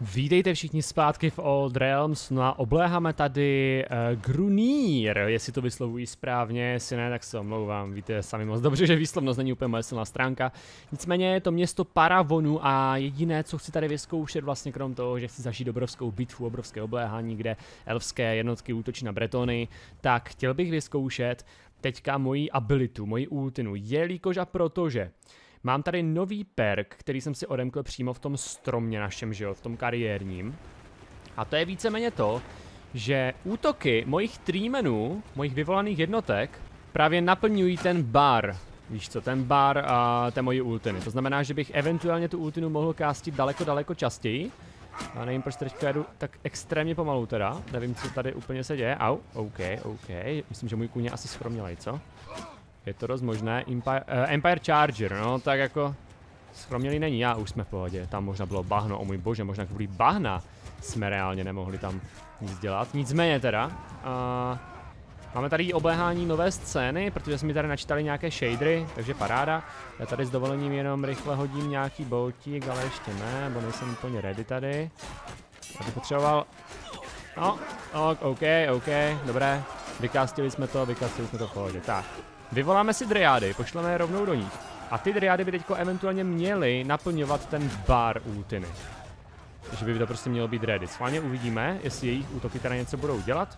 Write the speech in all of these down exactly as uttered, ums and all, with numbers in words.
Vítejte všichni zpátky v Old Realms, no a obléháme tady uh, Grunýr, jestli to vyslovuji správně, jestli ne, tak se omlouvám, víte sami moc dobře, že výslovnost není úplně moje silná stránka. Nicméně je to město Paravonu a jediné, co chci tady vyzkoušet vlastně krom toho, že chci zažít obrovskou bitvu, obrovské obléhání, kde elfské jednotky útočí na Bretony, tak chtěl bych vyzkoušet teďka moji abilitu, moji ultinu, jelikož a protože mám tady nový perk, který jsem si odemkl přímo v tom stromě našem, že jo, v tom kariérním. A to je víceméně to, že útoky mojich treemenů, mojich vyvolaných jednotek, právě naplňují ten bar. Víš co, ten bar a té mojí ultiny. To znamená, že bych eventuálně tu ultinu mohl kástit daleko, daleko častěji. A nevím, proč teďka jedu tak extrémně pomalu teda. Nevím, co tady úplně se děje. Au, OK, OK. Myslím, že můj kůň je asi schromělej, co? Je to dost možné. Empire, uh, Empire Charger, no tak jako schromělý není, já už jsme v pohodě. Tam možná bylo bahno, o můj bože, možná kvůli bahna jsme reálně nemohli tam nic dělat. Nicméně teda, uh, máme tady obléhání nové scény, protože jsme mi tady načítali nějaké shadery, takže paráda. Já tady s dovolením jenom rychle hodím nějaký boltík, ale ještě ne, bo nejsem úplně ready tady. Já bych potřeboval... No, OK, OK, dobré. Vykastili jsme to, vykastili jsme to v pohodě. Tak. Vyvoláme si dryády, pošleme je rovnou do nich. A ty dryády by teďko eventuálně měly naplňovat ten bar ultiny. Takže by to prostě mělo být ready. Schválně uvidíme, jestli jejich útoky tady něco budou dělat.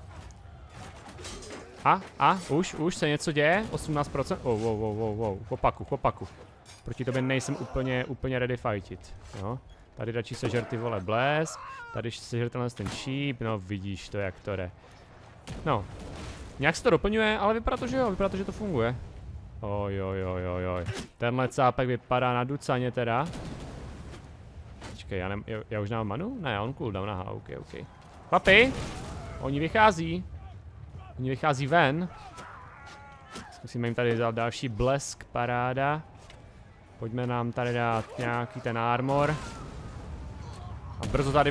A, a, už, už se něco děje, osmnáct procent. Wow, wow, wow, wow, wow, chopaku, chopaku. Proti tobě nejsem úplně, úplně ready fightit. Jo. Tady radši sežer ty vole blesk, tady sežer tenhle ten sheep, no vidíš to, jak to jde. No. Nějak se to doplňuje, ale vypadá to, že jo, vypadá to, že to funguje. Oj, oj, oj, oj, oj. Tenhle cápek vypadá na ducaně teda. Počkej, já, ne, já, já už nemám manu? Ne, on cooldown, aha, ok, ok. Papi, oni vychází. Oni vychází ven. Zkusíme jim tady dát další blesk, paráda. Pojďme nám tady dát nějaký ten armor. A brzo tady...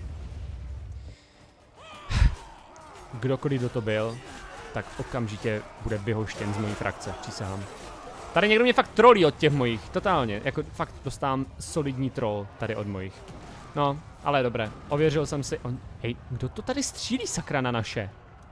Kdokoliv kdo to byl, tak okamžitě bude vyhoštěn z mojí frakce, přísahám. Tady někdo mě fakt trolí od těch mojich, totálně, jako fakt dostávám solidní troll tady od mojich. No, ale dobré, ověřil jsem si, on, hej, kdo to tady střílí sakra na naše?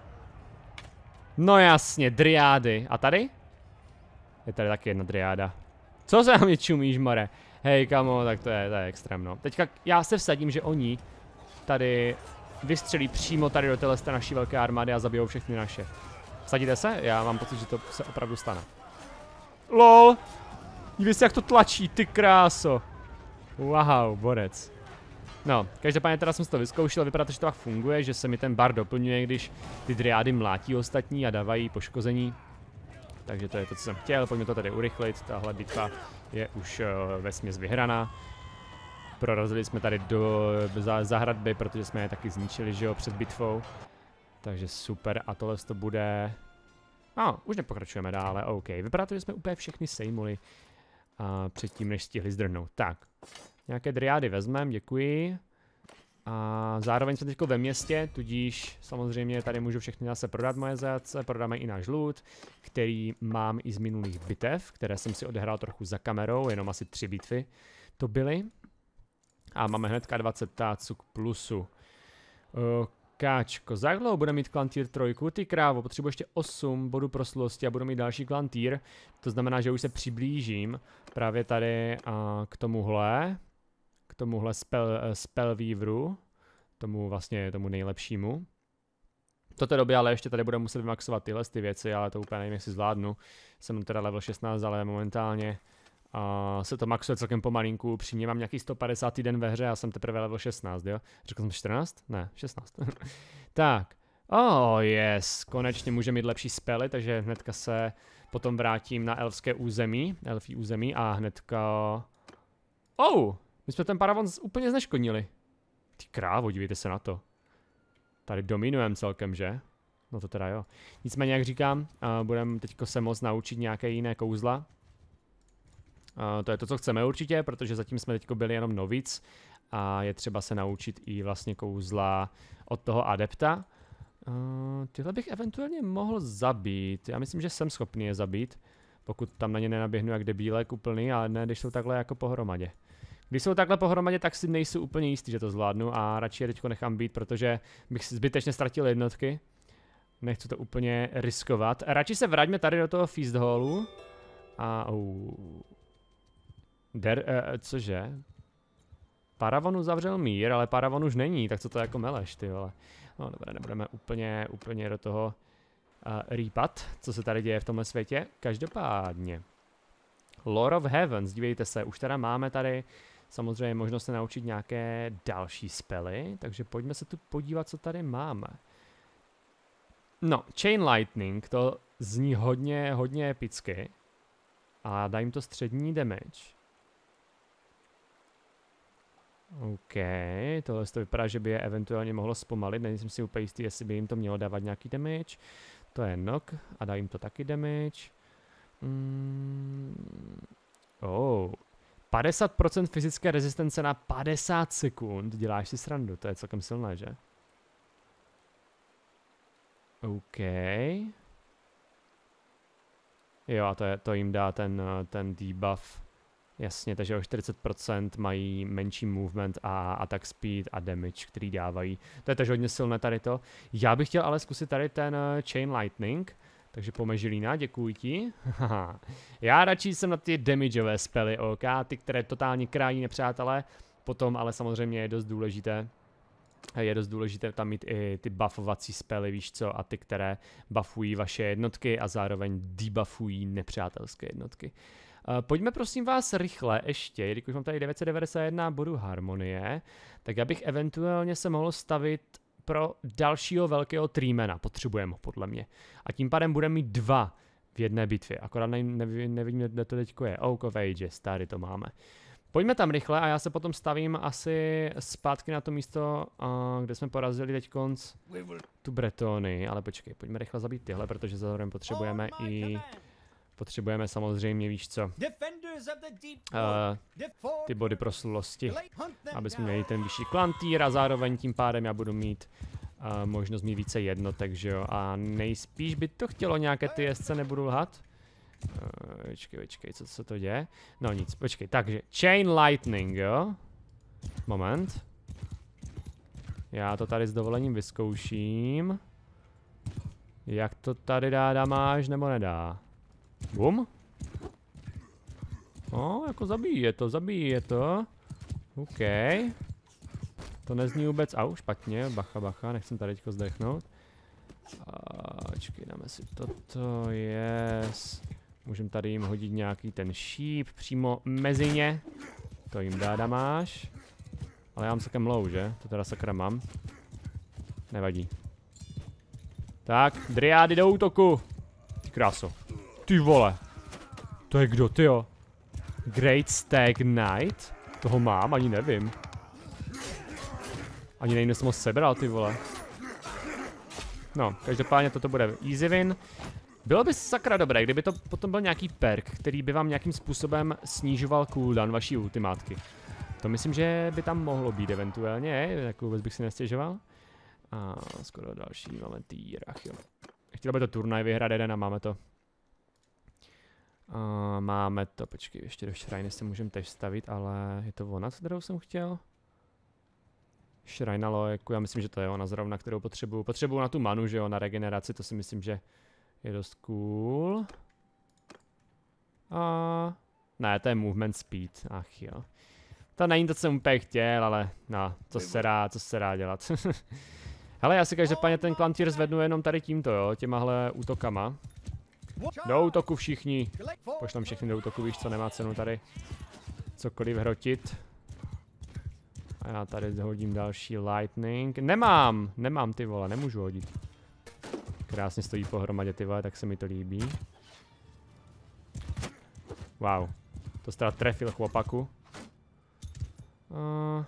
No jasně, dryády, a tady? Je tady taky jedna dryáda. Co se na mě čumíš, more? Hej, kamo, tak to je, to je extrém, no. Teďka já se vsadím, že oni tady vystřelí přímo tady do téhle naší velké armády a zabijou všechny naše. Vsadíte se? Já mám pocit, že to se opravdu stane. LOL! Dívej se, jak to tlačí, ty kráso. Wow, borec. No, každopádně teda jsem si to vyzkoušel, vypadá to, že to tak funguje, že se mi ten bar doplňuje, když ty dryády mlátí ostatní a dávají poškození. Takže to je to, co jsem chtěl, pojďme to tady urychlit, tahle bitva je už uh, vesměs vyhraná. Prorazili jsme tady do zahradby, protože jsme je taky zničili, že jo, před bitvou. Takže super, a tohle to bude... No, už nepokračujeme dále, OK. Vypadá to, že jsme úplně všechny sejmuli a předtím, než stihli zdrhnout. Tak, nějaké dryády vezmeme, děkuji. A zároveň jsme teď ve městě, tudíž samozřejmě tady můžu všechny zase prodat moje zajatce, prodáme i náš loot, který mám i z minulých bitev, které jsem si odehrál trochu za kamerou, jenom asi tři bitvy to byly. A máme hnedka dvacet tácuk plusu. Uh, káčko, za dlouho bude mít klantýr trojku, ty krávo, potřebuji ještě osm bodů proslulosti a budu mít další klantýr. To znamená, že už se přiblížím právě tady uh, k tomuhle, k tomuhle spell, uh, spellweaveru, tomu vlastně tomu nejlepšímu. Do té doby ale ještě tady budeme muset vymaxovat tyhle ty věci, ale to úplně nevím, jestli zvládnu. Jsem teda level šestnáct, ale momentálně Uh, se to maxuje celkem pomalinku, upřímně mám nějaký sto padesátý den ve hře a jsem teprve level šestnáct, jo? Řekl jsem čtrnáct? Ne, šestnáct. Tak, oh yes, konečně můžeme mít lepší spely, takže hnedka se potom vrátím na elfské území, elfí území a hnedka... Oh, my jsme ten Paravon úplně zneškodnili. Ty krávo, dívejte se na to. Tady dominujeme celkem, že? No to teda jo. Nicméně, jak říkám, uh, budeme teďko se moct naučit nějaké jiné kouzla. Uh, to je to, co chceme určitě, protože zatím jsme teďko byli jenom novic a je třeba se naučit i vlastně kouzla od toho adepta. Uh, tyhle bych eventuálně mohl zabít, já myslím, že jsem schopný je zabít, pokud tam na ně nenaběhnu jak debílek úplný, ale ne, když jsou takhle jako pohromadě. Když jsou takhle pohromadě, tak si nejsou úplně jistý, že to zvládnu a radši je teďko nechám být, protože bych si zbytečně ztratil jednotky. Nechci to úplně riskovat. Radši se vraťme tady do toho Feast Hallu. A uh, Der, uh, cože? Paravan uzavřel mír, ale Paravan už není, tak co to jako meleš, ty vole. No dobré, nebudeme úplně, úplně do toho uh, rýpat, co se tady děje v tomhle světě. Každopádně. Lord of Heavens, dívejte se, už teda máme tady samozřejmě možnost se naučit nějaké další spely, takže pojďme se tu podívat, co tady máme. No, Chain Lightning, to zní hodně, hodně epicky. A dá jim to střední damage. OK, tohle to vypadá, že by je eventuálně mohlo zpomalit, nejsem si úplně jistý, jestli by jim to mělo dávat nějaký damage. To je knock a dá jim to taky damage. Mm. Oh. padesát procent fyzické rezistence na padesát sekund, děláš si srandu, to je celkem silné, že? OK. Jo, a to, je, to jim dá ten, ten debuff. Jasně, takže o čtyřicet procent mají menší movement a attack speed a damage, který dávají. To je takže hodně silné tady to. Já bych chtěl ale zkusit tady ten Chain Lightning. Takže pomežilína, děkuji ti. Já radši jsem na ty damageové spely, OK, ty, které totálně krájí nepřátelé. Potom ale samozřejmě je dost důležité. Je dost důležité tam mít i ty buffovací spely, víš co, a ty, které buffují vaše jednotky a zároveň debuffují nepřátelské jednotky. Uh, pojďme prosím vás rychle ještě, jelikož mám tady devět set devadesát jedna bodů harmonie, tak já bych eventuálně se mohl stavit pro dalšího velkého Treemana, potřebujeme ho podle mě. A tím pádem budeme mít dva v jedné bitvě, akorát nevím, nevím, kde to teďko je. Oak of Ages, tady to máme. Pojďme tam rychle a já se potom stavím asi zpátky na to místo, uh, kde jsme porazili teď konc tu Bretony, ale počkej, pojďme rychle zabít tyhle, protože zároveň potřebujeme i... Potřebujeme samozřejmě, víš co, uh, ty body proslulosti, aby jsme měli ten vyšší klantýr a zároveň tím pádem já budu mít uh, možnost mít více jednotek, že jo, a nejspíš by to chtělo nějaké ty jezdce, nebudu lhat. Uh, počkej, počkej, co se to děje? No nic, počkej, takže Chain Lightning, jo, moment. Já to tady s dovolením vyzkouším. Jak to tady dá damáž nebo nedá? Bum. O, jako zabíje to, zabíje to. OK. To nezní vůbec, au, špatně, bacha, bacha, nechcem tady teďko zdechnout. Počkej, dáme si toto, yes. Můžeme tady jim hodit nějaký ten šíp přímo mezi ně. To jim dá damáž. Ale já mám sakra mlou, že? To teda sakra mám. Nevadí. Tak, dryády do útoku. Ty kráso. Ty vole. To je kdo, tyjo? Great Stag Knight? Toho mám, ani nevím. Ani nevím, jsem ho sebral, ty vole. No, každopádně toto bude easy win. Bylo by sakra dobré, kdyby to potom byl nějaký perk, který by vám nějakým způsobem snižoval cooldown vaší ultimátky. To myslím, že by tam mohlo být eventuálně, tak vůbec bych si nestěžoval. A skoro další, máme týrach, jo. Chtěl by to turnaj vyhrát jeden a máme to. Uh, máme to, počkej, ještě do Shrine se můžeme tež stavit, ale je to ona, kterou jsem chtěl? Shrine Loeku, já myslím, že to je ona zrovna, kterou potřebuju. Potřebuju na tu manu, že jo, na regeneraci, to si myslím, že je dost cool. Uh, ne, to je movement speed, ach jo. To není to, co jsem úplně chtěl, ale no, co se dá, co se dá dělat. Hele, já si každopádně ten klantýr zvednu jenom tady tímto, jo, těmahle útokama. Do útoku všichni. Pošlem všechny do útoku, víš co, nemá cenu tady cokoliv hrotit. A já tady hodím další lightning. Nemám, nemám ty vole, nemůžu hodit. Krásně stojí pohromadě ty vole, tak se mi to líbí. Wow, to jste trefil chłopaku. Uh,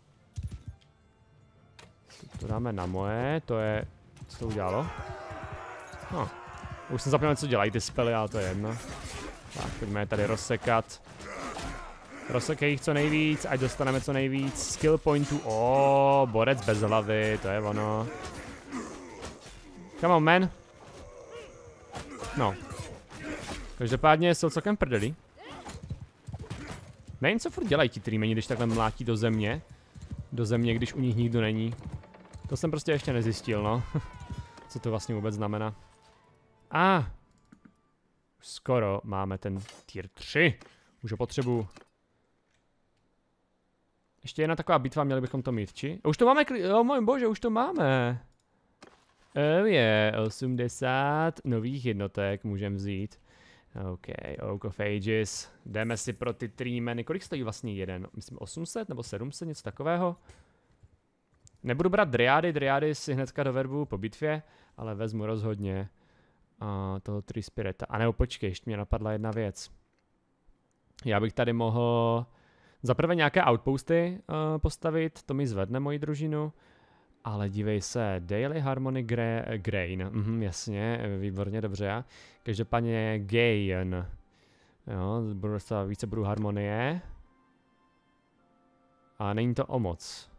to dáme na moje, to je, co to udělalo? No. Už jsem zapomněl, co dělají ty spely, ale to je jedno. Tak, pojďme je tady rozsekat. Rozsekej jich co nejvíc, ať dostaneme co nejvíc skill pointů. O, borec bez hlavy, to je ono. Come on, man. No. Každopádně jsou celkem prdeli. Nejen co furt dělají ti trýmeni, když takhle mlátí do země. Do země, když u nich nikdo není. To jsem prostě ještě nezjistil, no. Co to vlastně vůbec znamená. A ah, skoro máme ten tier tři. Už ho potřebuju. Ještě jedna taková bitva, měli bychom to mít, či? Už to máme, oh můj bože, už to máme. Oh je, osmdesát nových jednotek můžeme vzít. OK, Oak of Ages. Jdeme si pro ty trýmeny. Kolik stojí vlastně jeden? Myslím osm set nebo sedm set, něco takového. Nebudu brát driády, driády si hnedka doverbu po bitvě, ale vezmu rozhodně uh, toho Tree Spirita. A nebo počkej, ještě mě napadla jedna věc. Já bych tady mohl zaprvé nějaké outposty uh, postavit, to mi zvedne moji družinu. Ale dívej se, Daily Harmony gra Grain, mhm, jasně, výborně, dobře. Každopádně Gain, jo, budu dostávat více budu harmonie. A není to o moc.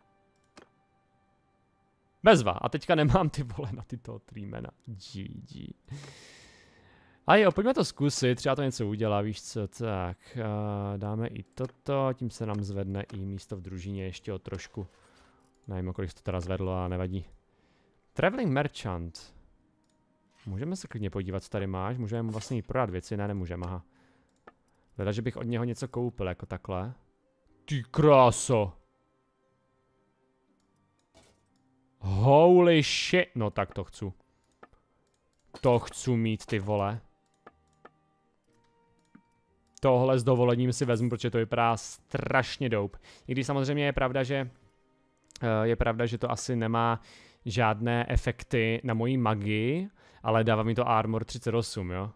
Bezva, a teďka nemám ty vole na tyto trýmena, G G. A jo, pojďme to zkusit, třeba to něco udělá, víš co, tak, uh, dáme i toto, tím se nám zvedne i místo v družině ještě o trošku. Nevím, kolik to teda zvedlo, a nevadí. Traveling Merchant. Můžeme se klidně podívat, co tady máš. Můžeme mu vlastně i prodat věci, ne, nemůžeme, aha. Hleda, že bych od něho něco koupil, jako takhle. Ty kráso. Holy shit. No tak to chci. To chci mít, ty vole. Tohle s dovolením si vezmu, protože to vypadá strašně dope. I když samozřejmě je pravda, že je pravda, že to asi nemá žádné efekty na moji magii, ale dává mi to armor třicet osm, jo.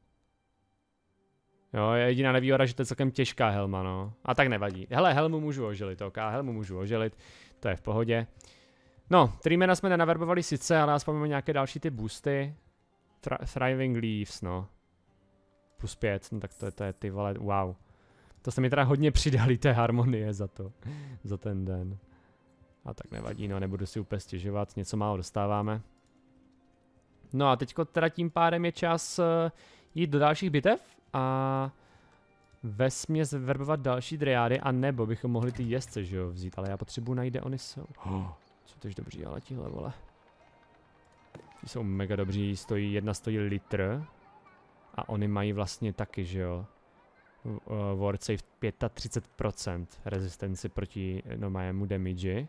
Jo, je jediná nevýhoda, že to je celkem těžká helma, no. A tak nevadí. Hele, helmu můžu oželit, ok, helmu můžu oželit, to je v pohodě. No, trýmena jsme nenaverbovali sice, ale aspoň máme nějaké další ty boosty. Thriving Leaves, no. Plus pět, no tak to je, to je ty vole, wow. To se mi teda hodně přidali té harmonie za to, za ten den. A tak nevadí, no, nebudu si úplně stěžovat, něco málo dostáváme. No a teďko teda tím pádem je čas uh, jít do dalších bitev a vesměs verbovat další driády, a nebo bychom mohli ty jezdce, že jo, vzít, ale já potřebuji najít, kde oni jsou. Oh, jsou tož dobří, ale tihle, vole. Ti jsou mega dobří, stojí, jedna stojí litr a oni mají vlastně taky, že jo. Uh, ward save třicet pět procent rezistenci proti nomému damage.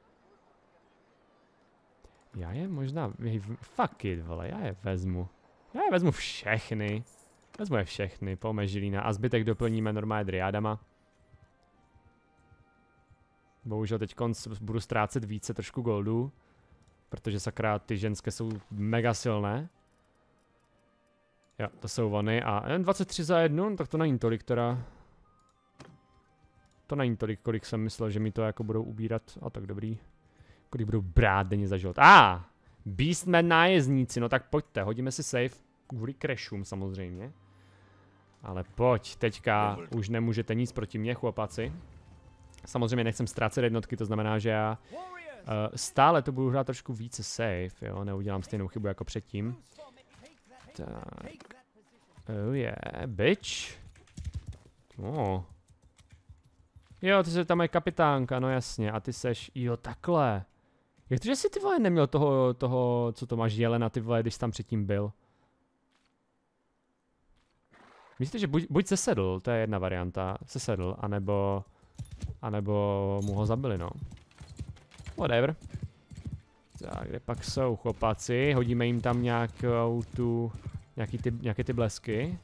Já je možná, fuck it, vole, já je vezmu. Já je vezmu všechny. Vezmu je všechny, pojďme žilína a zbytek doplníme normálně driádama. Bohužel teď budu ztrácet více trošku goldu, protože sakra ty ženské jsou mega silné. Jo, to jsou vony a jen dvacet tři za jednu, no tak to není tolik teda. To není tolik, kolik jsem myslel, že mi to jako budou ubírat, a tak dobrý. Kolik budou brát denně za život. A, ah, Beastman nájezdníci, no tak pojďte, hodíme si save kvůli crashům samozřejmě. Ale pojď, teďka už nemůžete nic proti mě, chłopaci. Samozřejmě nechcem ztrácet jednotky, to znamená, že já uh, stále to budu hrát trošku více safe, jo, neudělám stejnou chybu jako předtím. Tak. Oh yeah, bitch. Oh. Jo, ty jsi tam je kapitánka, no jasně, a ty seš, jo, takhle. Jak to, že jsi ty vole neměl toho, toho, co to máš jelena, ty vole, když jsi tam předtím byl? Myslíte, že buď, buď sesedl, to je jedna varianta, sesedl, anebo, anebo mu ho zabili, no. Whatever. Tak, kde pak jsou chlopaci, hodíme jim tam nějakou tu, nějaký ty, nějaké ty blesky.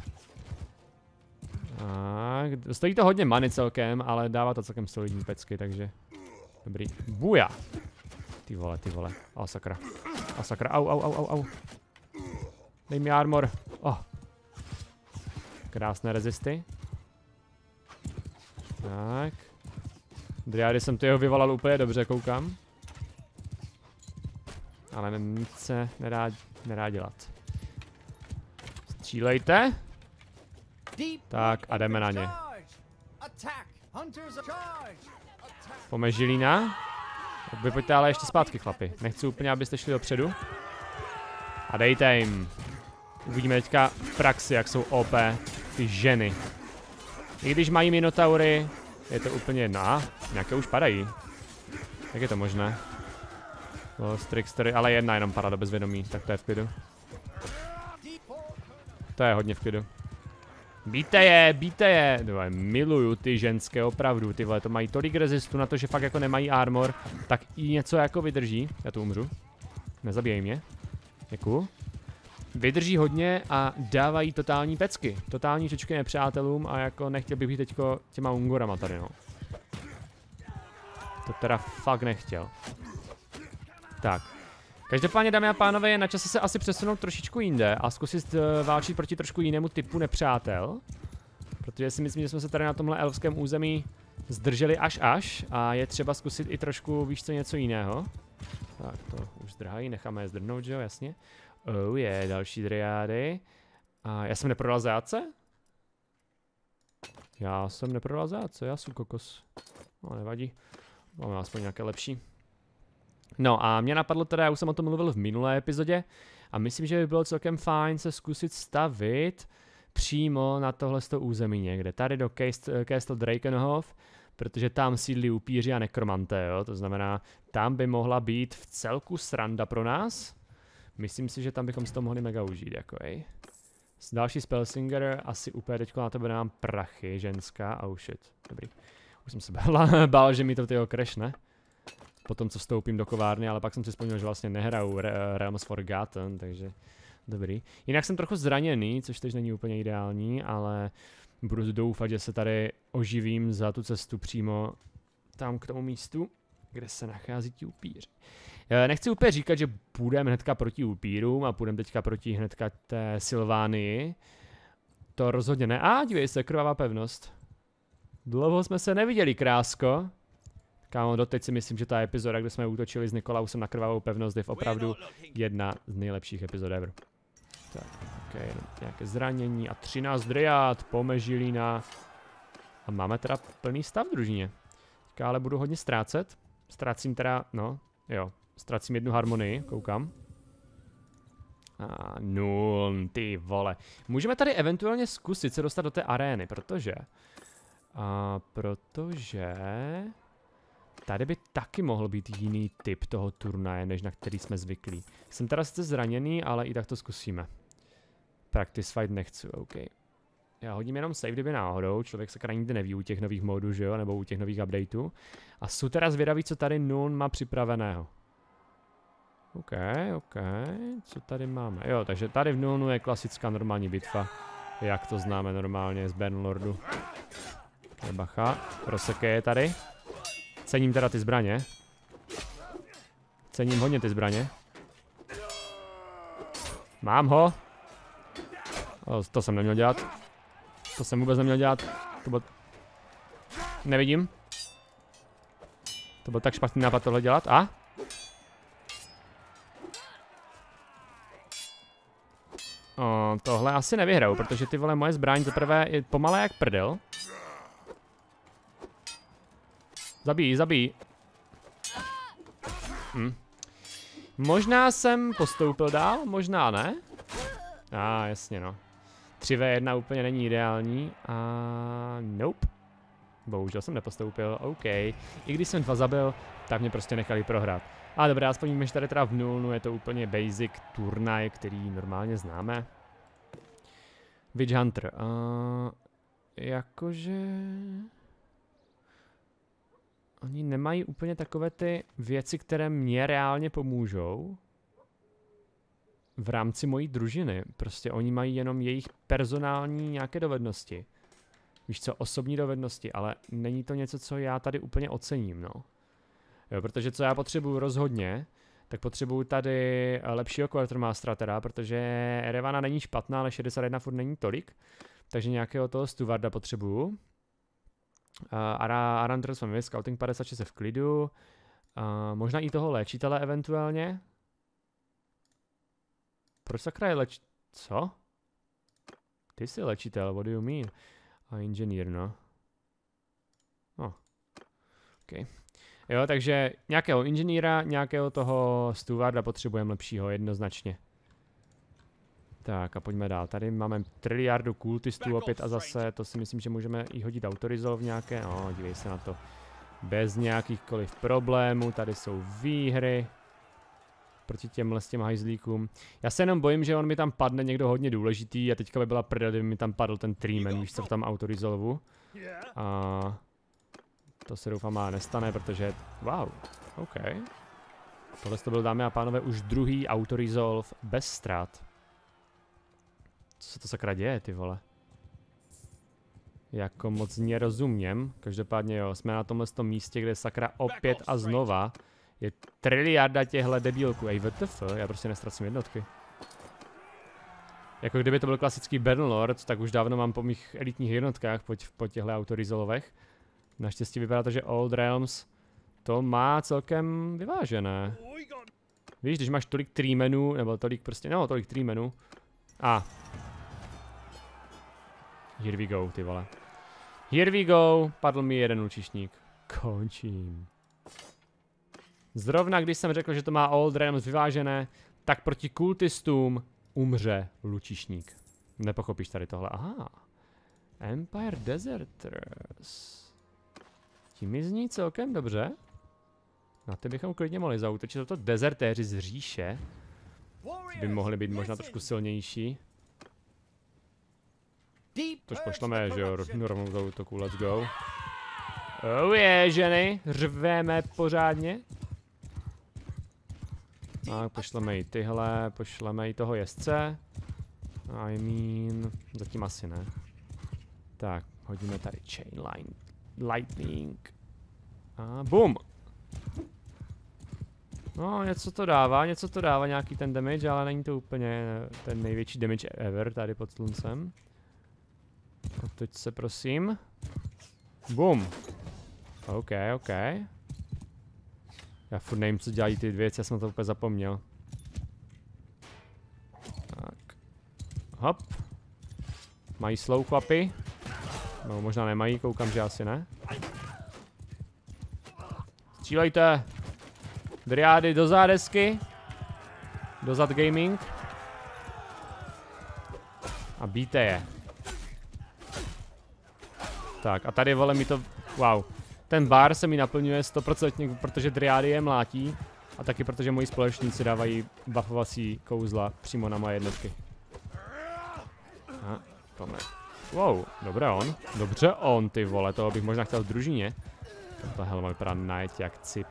Tak, stojí to hodně many celkem, ale dává to celkem solidní pecky, takže dobrý. Buja! Ty vole, ty vole, a sakra. A sakra, au, au, au, au, au. Dej mi armor. Oh. Krásné rezisty. Tak. Driády jsem to jeho vyvolal úplně dobře, koukám. Ale nic se nedá, nedá dělat. Střílejte. Tak a jdeme na ně. Pojďme žilína. Vy pojďte ale ještě zpátky, chlapi. Nechci úplně, abyste šli dopředu. A dejte jim. Uvidíme teďka v praxi, jak jsou O P ty ženy. I když mají minotaury, je to úplně jedno. Nějaké už padají. Jak je to možné? Lost Trickstery, ale jedna jenom padla do bezvědomí, tak to je v klidu. To je hodně v klidu. Bíte je, bíte je! Dole, miluju ty ženské opravdu, ty vole, to mají tolik rezistu na to, že fakt jako nemají armor, tak i něco jako vydrží. Já tu umřu. Nezabíjej mě. Děkuju. Vydrží hodně a dávají totální pecky. Totální čočky nepřátelům a jako nechtěl bych být teďko těma ungorama tady, no. To teda fakt nechtěl. Tak. Každopádně, dámy a pánové, je na čase se asi přesunout trošičku jinde a zkusit uh, válčit proti trošku jinému typu nepřátel. Protože si myslím, že jsme se tady na tomhle elfském území zdrželi až až a je třeba zkusit i trošku, víš co, něco jiného. Tak, to už zdrhají, necháme je zdrhnout, že jo, jasně. Oh je, yeah, další dryády. A já jsem neprodal zajatce? Já jsem neprodal zajatce, já jsem kokos. No, nevadí. Máme aspoň nějaké lepší. No a mě napadlo teda, já už jsem o tom mluvil v minulé epizodě a myslím, že by bylo celkem fajn se zkusit stavit přímo na tohle území někde. Tady do Castle Drakenhof, protože tam sídlí upíři a nekromanté, jo? To znamená, tam by mohla být v celku sranda pro nás. Myslím si, že tam bychom si to mohli mega užít, jako ej. Další Spellsinger, asi úplně teďko na tebe dám prachy, ženská, oh shit, dobrý. Už jsem se bál, bál že mi to tyho crashne. Potom, co vstoupím do kovárny, ale pak jsem si vzpomněl, že vlastně nehraju Realms Forgotten, takže dobrý. Jinak jsem trochu zraněný, což teď není úplně ideální, ale budu doufat, že se tady oživím za tu cestu přímo tam k tomu místu, kde se nachází ti upíři. Nechci úplně říkat, že půjdeme hnedka proti upírům a půjdeme teďka proti hnedka té Sylvánii. To rozhodně ne. A dívej se, krvavá pevnost. Dlouho jsme se neviděli, krásko. Kámo, doteď si myslím, že ta epizoda, kde jsme útočili s Nikolausem na krvavou pevnost, je opravdu jedna z nejlepších epizod ever. Tak, okay, nějaké zranění a třináct dryad, pomežilína. A máme teda plný stav v družině. Teďka ale budu hodně ztrácet. Ztrácím teda, no, jo, ztrácím jednu harmonii, koukám. A nul, ty vole. Můžeme tady eventuálně zkusit se dostat do té arény, protože... A protože... Tady by taky mohl být jiný typ toho turnaje, než na který jsme zvyklí. Jsem teda sice zraněný, ale i tak to zkusíme. Practice fight nechci, OK. Já hodím jenom save, kdyby náhodou, člověk se krajně nikdy neví u těch nových modů, že jo, nebo u těch nových updateů. A jsou teda zvědaví, co tady Nuln má připraveného. OK, OK, co tady máme? Jo, takže tady v Nulnu je klasická normální bitva, jak to známe normálně z Bannerlordu. Okay, bacha, rozseké je tady. Cením teda ty zbraně. Cením hodně ty zbraně. Mám ho. O, to jsem neměl dělat. To jsem vůbec neměl dělat. To byl... Nevidím. To byl tak špatný nápad tohle dělat. A? O, tohle asi nevyhraju, protože ty vole moje zbraň zaprvé je pomalé jak prdel. Zabij, zabij. Hm. Možná jsem postoupil dál, možná ne. A ah, jasně no. tři v jedna úplně není ideální a nope. Bohužel jsem nepostoupil, OK. I když jsem dva zabil, tak mě prostě nechali prohrát. A dobré, aspoň víme, že tady teda v Nulnu je to úplně basic turnaj, který normálně známe. Witch Hunter. Uh, jakože... Oni nemají úplně takové ty věci, které mě reálně pomůžou v rámci mojí družiny. Prostě oni mají jenom jejich personální nějaké dovednosti. Víš co, osobní dovednosti, ale není to něco, co já tady úplně ocením, no. Jo, protože co já potřebuju rozhodně, tak potřebuju tady lepšího Quartermastera teda, protože Erevana není špatná, ale šedesát jedna furt není tolik. Takže nějakého toho Stuvarda potřebuju. Uh, Arandr jsme měli, Scouting padesát šest je v klidu. Uh, možná i toho léčitele eventuálně. Proč sakra je leč... Co? Ty jsi léčitel, what do you mean? A inženýr, no. Oh. OK. Jo, takže nějakého inženýra, nějakého toho Stuvarda potřebujeme lepšího, jednoznačně. Tak a pojďme dál. Tady máme triliardu kultistů opět a zase, to si myslím, že můžeme i hodit autorizol nějaké. No, dívej se na to. Bez nějakýchkoliv problémů, tady jsou výhry. Proti těmhle s těm hajzlíkům. Já se jenom bojím, že on mi tam padne někdo hodně důležitý a teďka by byla prdel, kdyby mi tam padl ten Treeman, víš co, v tam autorizolvu. A to se doufám má nestane, protože, wow, OK. Tohle to byl, dámy a pánové, už druhý autorizolv bez ztrát. Co se to sakra děje, ty vole? Jako moc nerozumím. Každopádně jo, jsme na tomhle tom místě, kde sakra opět a znova je triliarda těchhle debílků. Ej, W T F, já prostě nestracím jednotky. Jako kdyby to byl klasický Bannerlord, tak už dávno mám po mých elitních jednotkách po, po těchto autorizolvech. Naštěstí vypadá to, že Old Realms to má celkem vyvážené. Víš, když máš tolik Treemanů, nebo tolik prostě, no tolik Treemanů. A. Ah. Here we go, ty vole. Here we go, padl mi jeden lučišník. Končím. Zrovna když jsem řekl, že to má Old Realms vyvážené, tak proti kultistům umře lučišník. Nepochopíš tady tohle. Aha. Empire Deserters. Tím mi zní celkem dobře. Na ty bychom klidně mohli zaútočit. Toto dezertéři z říše by mohli být možná trošku silnější. Tož pošleme, že jo, rovnou do útoku, let's go. Oh je, ženy, řveme pořádně. Tak, pošleme i tyhle, pošleme i toho jezdce. I mean, zatím asi ne. Tak, hodíme tady chainline, lightning. A bum! No, něco to dává, něco to dává, nějaký ten damage, ale není to úplně ten největší damage ever tady pod sluncem. Otoč se prosím. Bum! OK, OK. Já furt nevím, co dělají ty věci, já jsem to úplně zapomněl. Tak. Hop. Mají slow chlapy. No, možná nemají, koukám, že asi ne. Střílejte! Dryády do zádesky. Dozad gaming. A bíte je. Tak a tady vole mi to, wow. Ten bar se mi naplňuje sto procent, protože dryády je mlátí. A taky protože moji společníci dávají buffovací kouzla přímo na moje jednotky. A, pome. Wow, dobře on. Dobře on, ty vole, toho bych možná chtěl v družině. Ta helma vypadá najet jak cip.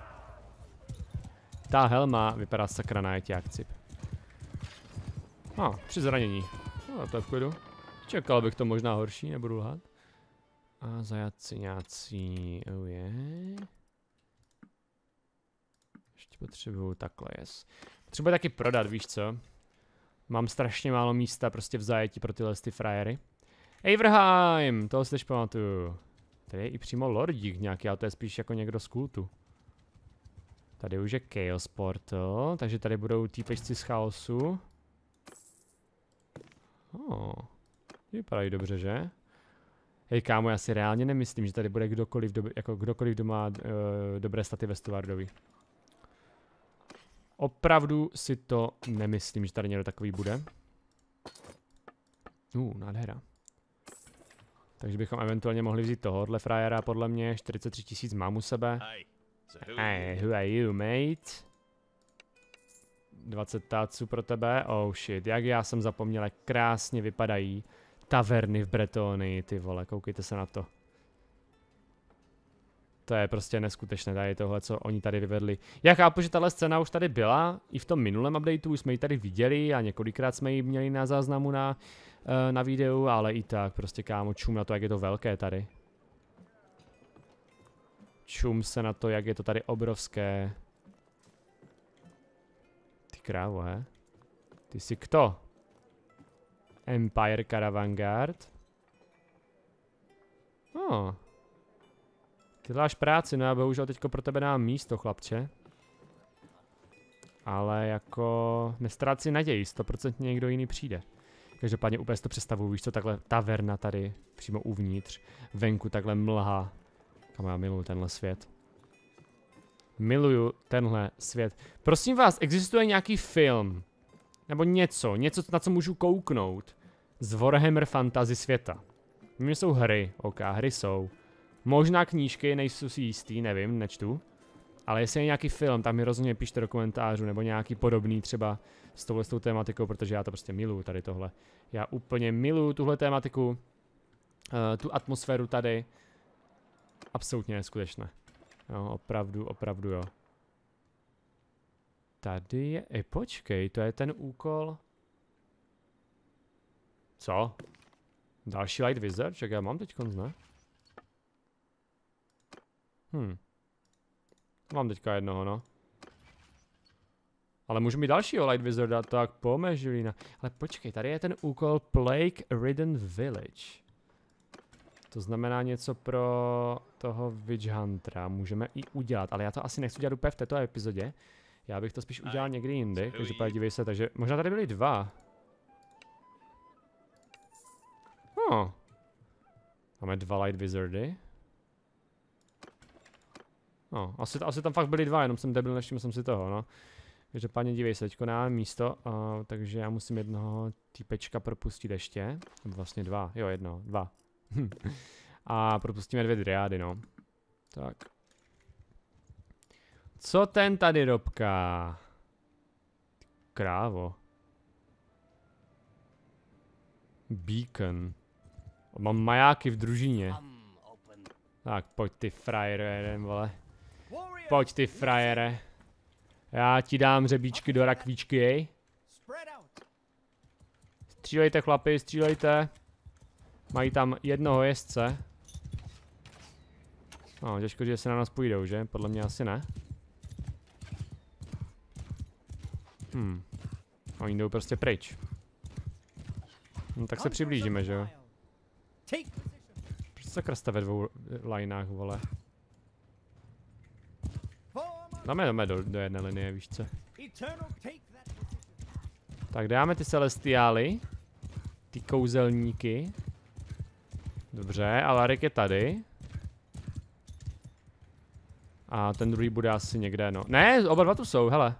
Ta helma vypadá sakra najet jak cip. A, ah, při zranění. No, to je v klidu. Čekal bych to možná horší, nebudu lhát. A zajatci nějací, oh yeah. Ještě potřebuju takhle, yes. Potřebuji taky prodat, víš co? Mám strašně málo místa prostě v zajetí pro tyhle ty frajery. Averheim, toho si teď pamatuju. Tady je i přímo lordík nějaký, ale to je spíš jako někdo z kultu. Tady už je Chaos Portal, takže tady budou týpečci z chaosu. Oh, vypadají dobře, že? Hej kámo, já si reálně nemyslím, že tady bude kdokoliv, do, jako kdokoliv kdo má uh, dobré staty ve Stuardovi. Opravdu si to nemyslím, že tady někdo takový bude. Uh, nádhera. Takže bychom eventuálně mohli vzít tohohle frajera, podle mě, čtyřicet tři tisíc mám u sebe. Hey, who are you, mate? dvacet táců pro tebe, oh shit, jak já jsem zapomněl, jak krásně vypadají taverny v Bretonii, ty vole, koukejte se na to. To je prostě neskutečné, tady tohle, co oni tady vyvedli. Já chápu, že tahle scéna už tady byla, i v tom minulém updateu, už jsme ji tady viděli a několikrát jsme ji měli na záznamu na, na videu, ale i tak, prostě kámo, čum na to, jak je to velké tady. Čum se na to, jak je to tady obrovské. Ty krávo, he? Ty jsi kdo? Empire Caravan Guard. Oh. Ty děláš práci, no já bohužel teďko pro tebe dám místo, chlapče. Ale jako nestráci naději, sto procent někdo jiný přijde. Každopádně úplně si to představuju, víš co, takhle taverna tady, přímo uvnitř, venku takhle mlha. Kam já miluju tenhle svět. Miluju tenhle svět. Prosím vás, existuje nějaký film Nebo něco, něco, na co můžu kouknout z Warhammer Fantasy světa. Vím, že jsou hry, ok, hry jsou. Možná knížky, nejsou si jistý, nevím, nečtu. Ale jestli je nějaký film, tak mi rozhodně pište do komentářů, nebo nějaký podobný třeba s touhle s tou tématikou, protože já to prostě miluju tady tohle. Já úplně miluju tuhle tématiku, uh, tu atmosféru tady. Absolutně neskutečné. Jo, opravdu, opravdu jo. Tady je, ej počkej, to je ten úkol. Co? Další Light Wizard? Ček, já mám teďkonc, ne? Hm. Mám teďka jednoho, no. Ale můžu mít dalšího Light Wizarda, tak pomežilína. Ale počkej, tady je ten úkol Plague Ridden Village. To znamená něco pro toho Witch Huntera. Můžeme i udělat, ale já to asi nechci dělat úplně v této epizodě. Já bych to spíš udělal někdy jindy, každopádně dívej se, takže možná tady byly dva. Oh. Máme dva Light Wizardy. No, asi, asi tam fakt byly dva, jenom jsem debil, nevšiml jsem si toho, no. Každopádně dívej se, teďko máme místo, uh, takže já musím jednoho týpečka propustit ještě. Vlastně dva, jo jedno, dva. A propustíme dvě driády, no. Tak. Co ten tady robká? Krávo. Beacon. Mám majáky v družině. Tak pojď ty frajere jeden, vole. Pojď ty frajere. Já ti dám řebíčky do rakvíčky, jej. Střílejte chlapi, střílejte. Mají tam jednoho jezdce. No, těžko, že se na nás půjdou, že? Podle mě asi ne. Hm. Oni jdou prostě pryč. No tak se přiblížíme, že jo? Proč se krste ve dvou lineách, vole? Dáme, dáme do, do jedné linie, víš co? Tak dáme ty celestiály. Ty kouzelníky. Dobře, Alaric je tady. A ten druhý bude asi někde, no. Ne, oba dva tu jsou, hele.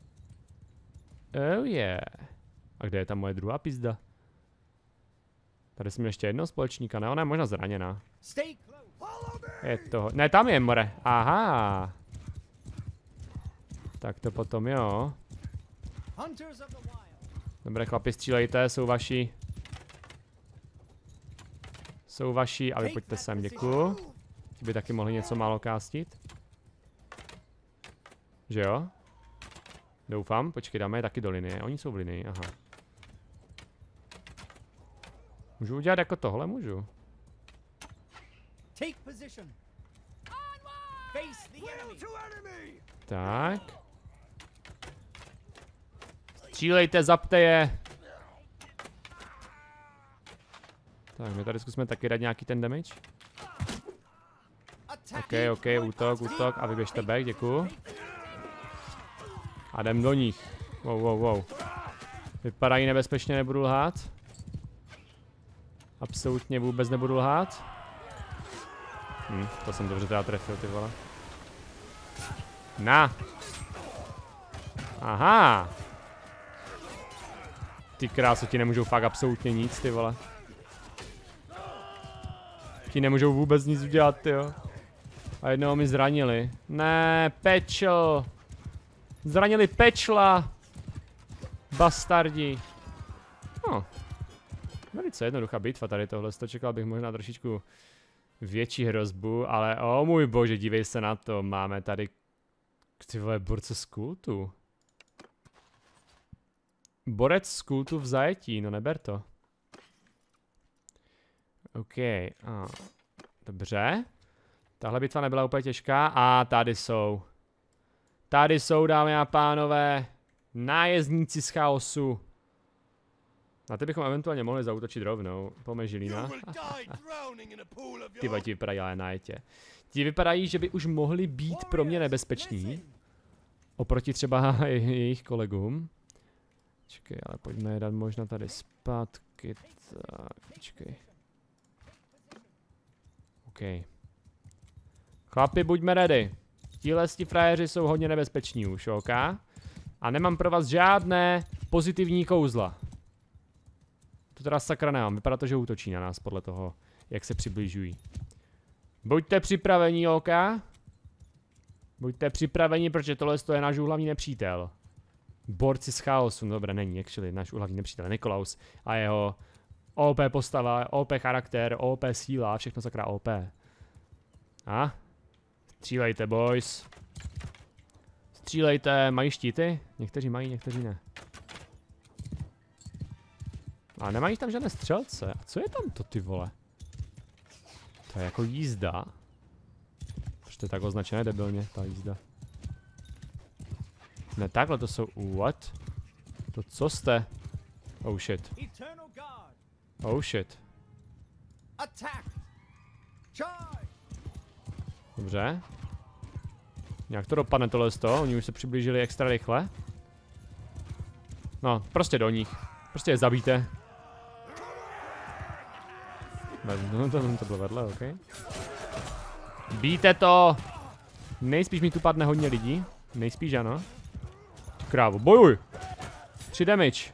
Oh yeah. A kde je ta moje druhá pizda? Tady jsem měl ještě jednoho společníka, ne? Ona je možná zraněná. Je toho. Ne, tam je, more. Aha. Tak to potom, jo. Dobré, chlapi, střílejte, jsou vaši. Jsou vaši, a vy pojďte sem, děkuju. Ti by taky mohli něco málo kástit. Že jo? Doufám, počkej, dáme je taky do linie, oni jsou v linii, aha. Můžu udělat jako tohle, můžu. Tak. Střílejte, zapte je. Tak, my tady zkusíme taky dát nějaký ten damage. OK, OK, útok, útok a vyběžte back, děkuju. A jdem do nich. Wow, wow, wow. Vypadají nebezpečně, nebudu lhát. Absolutně vůbec nebudu lhát. Hm, to jsem dobře teda trefil, ty vole. Na. Aha. Ty kráso, ti nemůžou fakt absolutně nic, ty vole. Ti nemůžou vůbec nic udělat, ty jo. A jednoho mi zranili. Ne, pečl. Zranili pečla. Bastardi. No. Velice jednoduchá bitva tady tohle. To čekal bych možná trošičku větší hrozbu, ale o oh můj bože, dívej se na to. Máme tady ty vole borce z kultu. Borec z kultu v zajetí, no neber to. OK, a. Dobře. Tahle bitva nebyla úplně těžká a tady jsou. Tady jsou, dámy a pánové, nájezdníci z chaosu. Na ty bychom eventuálně mohli zaútočit rovnou. Pomežilína. Tyba ti vypadají ale najetě. Ti vypadají, že by už mohli být pro mě nebezpeční. Oproti třeba jejich kolegům. Čekej, ale pojďme je dát možná tady zpátky. Tak, počkej. OK. Chlapi, buďme ready. Tíhle frajeři jsou hodně nebezpeční už, OK? A nemám pro vás žádné pozitivní kouzla. To teda sakra nemám. Vypadá to, že útočí na nás podle toho, jak se přibližují. Buďte připraveni, OK? Buďte připraveni, protože tohle je náš hlavní nepřítel. Borci z chaosu, no dobré, není, actually, náš hlavní nepřítel, Nikolaus a jeho O P postava, O P charakter, O P síla, všechno sakra O P. A? Střílejte, boys. Střílejte, mají štíty? Někteří mají, někteří ne. A nemají tam žádné střelce. A co je tam to, ty vole? To je jako jízda. Proč to je tak označené debilně, ta jízda? Ne, takhle to jsou... What? To co jste? Oh shit. Oh shit. Dobře. Nějak to dopadne tohle z toho, oni už se přiblížili extra rychle. No, prostě do nich. Prostě je zabijte. No, to, to bylo vedle, ok. Bijte to! Nejspíš mi tu padne hodně lidí. Nejspíš ano. Krávo, bojuj! tři damage.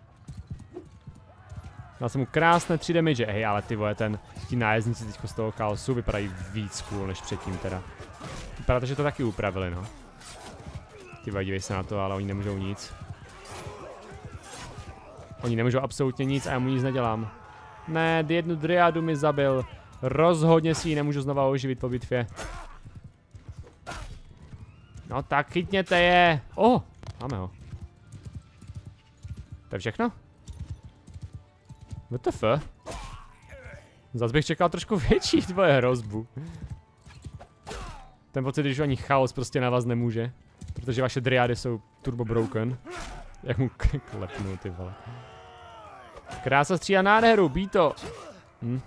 Dal jsem mu krásné tři damage. Hej, ale ty vole, ten, ti nájezdníci teďko z toho chaosu vypadají víc cool než předtím teda. Vypadá to, že to taky upravili, no. Ty vole, dívej se na to, ale oni nemůžou nic. Oni nemůžou absolutně nic a já mu nic nedělám. Ne, jednu dryádu mi zabil. Rozhodně si ji nemůžu znova oživit po bitvě. No tak chytněte je. Oh, máme ho. To je všechno? W T F? Zas bych čekal trošku větší tvoje hrozbu. Ten pocit, když ani chaos prostě na vás nemůže. Protože vaše dryády jsou turbo broken. Jak mu klepnu, ty vole. Krása střídá nádheru, bij to. Hm.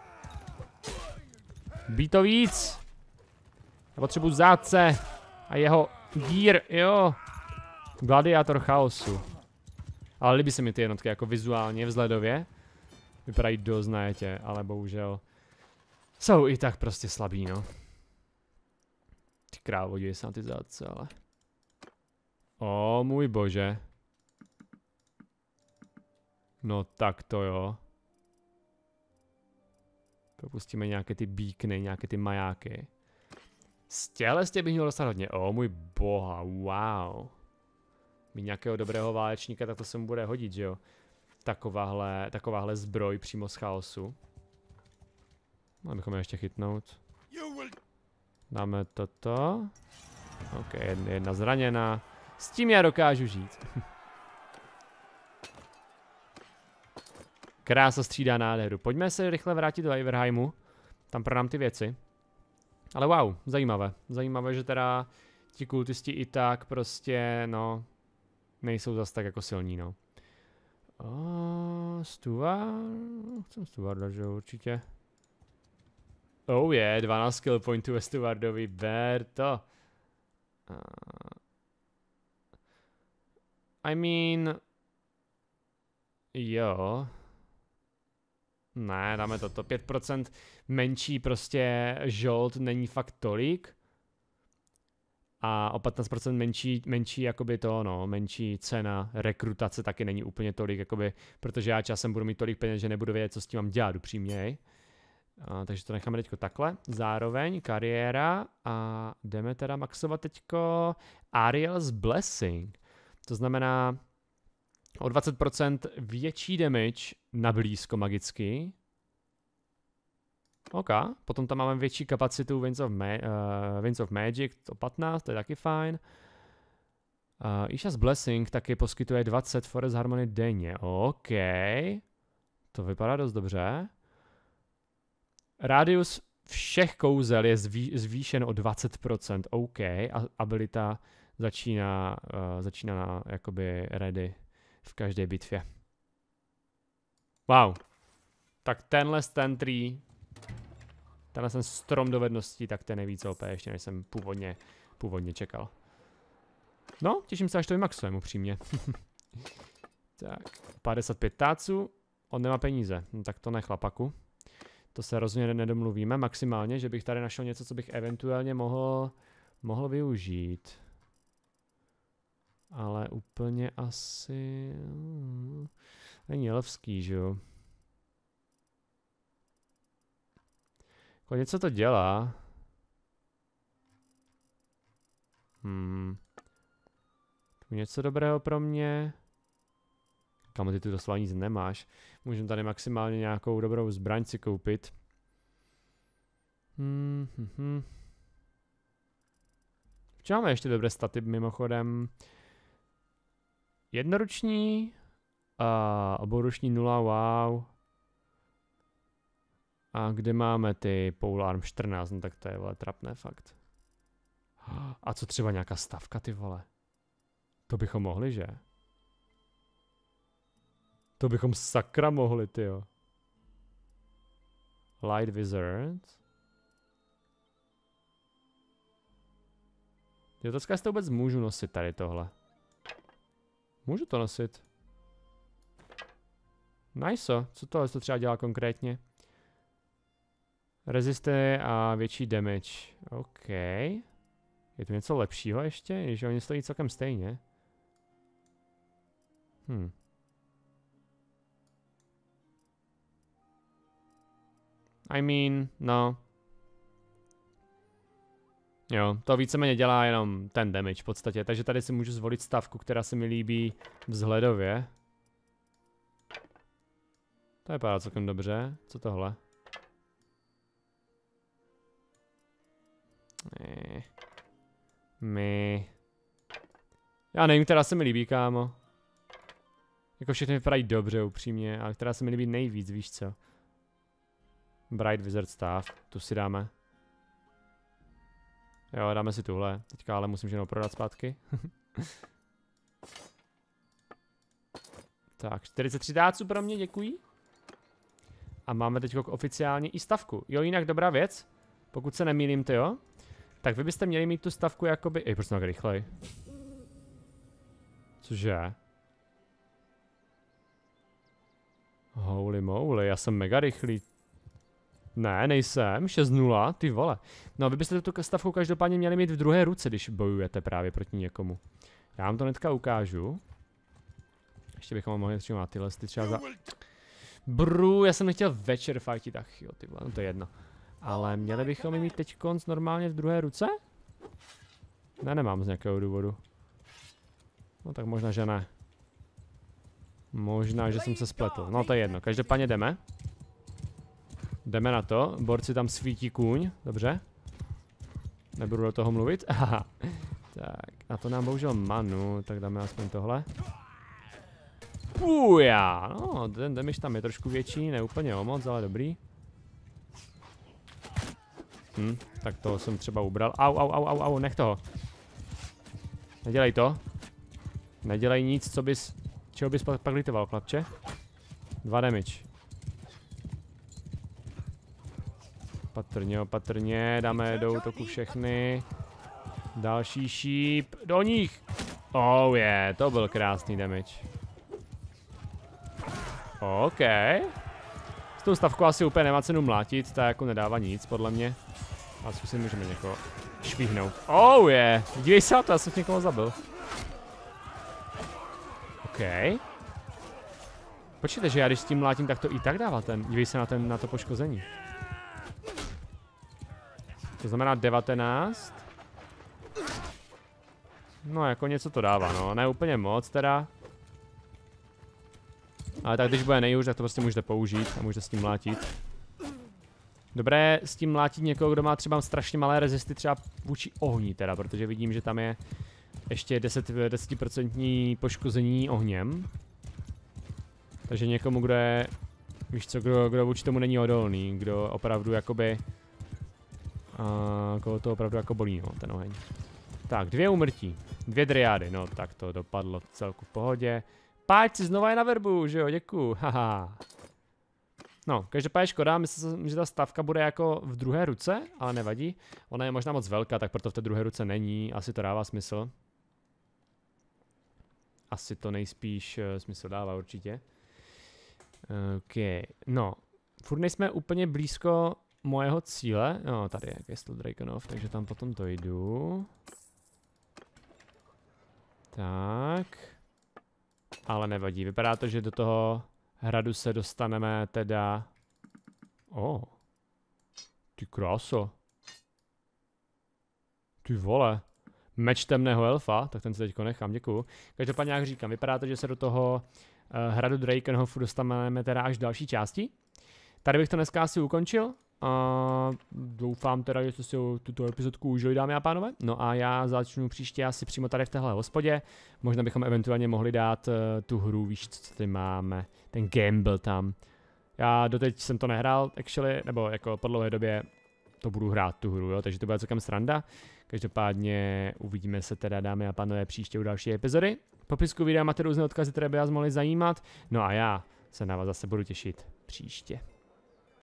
Bij to víc. Já potřebuji zátce. A jeho gear, jo. Gladiátor chaosu. Ale líbí se mi ty jednotky jako vizuálně, vzhledově. Vypadají dost najetě, ale bohužel jsou i tak prostě slabí, no. Ty krávo, dívej se na ty zátce, ale... O můj bože. No tak to jo. Propustíme nějaké ty beacony, nějaké ty majáky. Z těhle bych měl dostat hodně. O můj boha, wow. Mít nějakého dobrého válečníka, tak to se mu bude hodit, že jo. Takováhle, takováhle zbroj přímo z chaosu. Měli bychom je ještě chytnout. Dáme toto. Ok, jedna, jedna zraněná. S tím já dokážu žít. Krása střídá nádheru. Pojďme se rychle vrátit do Iverheimu. Tam prodám ty věci. Ale wow, zajímavé. Zajímavé, že teda ti kultisti i tak prostě, no, nejsou zas tak jako silní, no. Oh, Steward. Chcem Stewarda, že určitě. Oh je, yeah, dvanáct skill pointů ve Stewardovi, ber to. Uh, I mean... Jo. Ne, dáme toto. pět procent menší prostě žolt není fakt tolik. A o patnáct procent menší, menší jakoby to, no, menší cena rekrutace taky není úplně tolik, jakoby, protože já časem budu mít tolik peněz, že nebudu vědět, co s tím mám dělat upřímně. A, takže to necháme teďko takhle. Zároveň kariéra a jdeme teda maxovat teďko Ariel's Blessing. To znamená o dvacet procent větší damage na blízko magicky. OK, potom tam máme větší kapacitu Winds of, Ma uh, Winds of Magic, to patnáct, to je taky fajn. Uh, Isha's Blessing taky poskytuje dvacet Forest Harmony denně, OK. To vypadá dost dobře. Radius všech kouzel je zví zvýšen o dvacet procent, OK. A abilita začíná, uh, začíná na, jakoby ready v každé bitvě. Wow. Tak tenhle ten tree, tenhle ten strom dovedností, tak ten je nejvíc O P, ještě než jsem původně, původně čekal. No, těším se, až to vymaxujeme upřímně. Tak, padesát pět táců, on nemá peníze, no, tak to ne chlapaku. To se rozhodně nedomluvíme maximálně, že bych tady našel něco, co bych eventuálně mohl, mohl využít. Ale úplně asi... Není elfský, že jo? Jako něco to dělá. Hmm. Tu něco dobrého pro mě. Kamo, ty tu doslova nic nemáš. Můžeme tady maximálně nějakou dobrou zbraň si koupit. Hmm, hm, hm. V čem máme ještě dobré staty mimochodem? Jednoruční. A obouruční nula, wow. A kde máme ty polearm čtrnáct, no tak to je vole trapné fakt. A co třeba nějaká stavka, ty vole? To bychom mohli, že? To bychom sakra mohli, tyjo. Light Wizard. Je to to vůbec můžu nosit tady tohle. Můžu to nosit. Nice, co tohle to třeba dělá konkrétně? Resiste a větší damage. OK. Je tu něco lepšího ještě? Že oni stojí celkem stejně. Hm. I mean, no. Jo, to víceméně dělá jenom ten damage v podstatě, takže tady si můžu zvolit stavku, která se mi líbí vzhledově. To je vypadá celkem dobře. Co tohle? Ne. My. Já nevím, která se mi líbí, kámo. Jako všechny vypadají dobře, upřímně, ale která se mi líbí nejvíc, víš co? Bright Wizard Staff, tu si dáme. Jo, dáme si tuhle. Teďka ale musím jenom prodat zpátky. Tak, čtyřicet tři dáců pro mě, děkuji. A máme teď oficiálně i stavku. Jo, jinak dobrá věc. Pokud se nemýlím, ty jo. Tak vy byste měli mít tu stavku jakoby... Ej, proč jsem tak rychlej? Cože? Holy moly, já jsem mega rychlý. Ne, nejsem, šest nula, ty vole. No, vy byste tu stavku každopádně měli mít v druhé ruce, když bojujete právě proti někomu. Já vám to hnedka ukážu. Ještě bychom mohli třeba tyhle ty třeba za... Bru, já jsem nechtěl večer fightit, ach jo, ty vole, no to je jedno. Ale měli bychom ji mít teď konc normálně v druhé ruce? Ne, nemám z nějakého důvodu. No tak možná, že ne. Možná, že jsem se spletl. No to je jedno, každopádně jdeme. Jdeme na to, borci tam svítí kůň, dobře. Nebudu do toho mluvit, aha. Tak, a to nám bohužel manu, tak dáme aspoň tohle. Puja, no ten damage tam je trošku větší, ne úplně o moc, ale dobrý. Hm, tak toho jsem třeba ubral. Au, au, au, au, au, nech toho. Nedělej to. Nedělej nic, co bys, čeho bys pak litoval, chlapče. Dva damage. Opatrně, opatrně, dáme do útoku všechny. Další šíp, do nich. Oh je, yeah, to byl krásný damage. OK. S tou stavkou asi úplně nemá cenu mlátit, ta jako nedává nic, podle mě. A zkusím, můžeme někoho švihnout. Oh je, yeah. Dívej se na to, já jsem někoho zabil. OK. Počkejte, že já když s tím mlátím, tak to i tak dává ten, dívej se na, ten, na to poškození. To znamená devatenáct. No jako něco to dává, no, ne úplně moc teda. Ale tak když bude nejhůř, tak to prostě můžete použít a můžete s tím mlátit. Dobré s tím mlátit někoho, kdo má třeba strašně malé rezisty třeba vůči ohni teda, protože vidím, že tam je ještě deset procent poškození ohněm. Takže někomu, kdo je, víš co, kdo, kdo vůči tomu není odolný, kdo opravdu jakoby, uh, koho to opravdu jako bolí, no, ten oheň. Tak, dvě úmrtí, dvě driády, no tak to dopadlo celku v pohodě. Páč si znova je na verbu, že jo, děkuju, haha. No, každopádně škoda, myslím, že ta stavka bude jako v druhé ruce, ale nevadí. Ona je možná moc velká, tak proto v té druhé ruce není, asi to dává smysl. Asi to nejspíš uh, smysl dává určitě. OK, no, furt nejsme úplně blízko mojeho cíle. No, tady je Castle Drakenhof, takže tam potom dojdu. Tak. Ale nevadí, vypadá to, že do toho hradu se dostaneme teda... O, oh. Ty kráso. Ty vole. Meč temného elfa, tak ten se teďko nechám, děkuju. Každopádně jak říkám, vypadá to, že se do toho uh, hradu Drakenhofu dostaneme teda až v další části. Tady bych to dneska asi ukončil. Uh, doufám teda, že jste si tuto epizodku užili, dámy a pánové. No a já začnu příště asi přímo tady v téhle hospodě. Možná bychom eventuálně mohli dát uh, tu hru, víš, co tady máme. Ten gamble tam. Já doteď jsem to nehrál, actually, nebo jako po dlouhé době to budu hrát tu hru, jo, takže to bude celkem sranda. Každopádně uvidíme se teda, dámy a pánové, příště u další epizody. V popisku videa máte různé odkazy, které by vás mohly zajímat. No a já se na vás zase budu těšit příště.